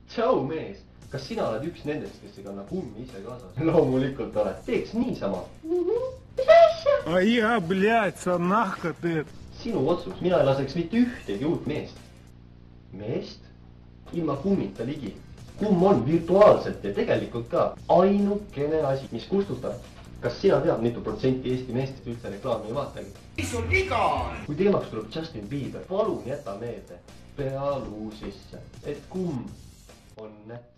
Tšau mees, kas sina oled üks nendest, kes ei kanna kummi ise kaasas? Loomulikult oled, teeks niisama. А я, блядь, санахка ты. Sinu otsus, mina ei laseks mitte ühtegi uut meest. Meest? Ilma kummita ligi. Kumm on virtuaalselt ja tegelikult ka ainukene asi, mis kustutab. Kas sina tead, mitu protsenti Eesti meestest üldse reklaami ei vaatagi? Mis sul viga on? Kui teemaks tuleb Justin Bieber, palun jäta meelde pea luu sisse, et kumm on nätt.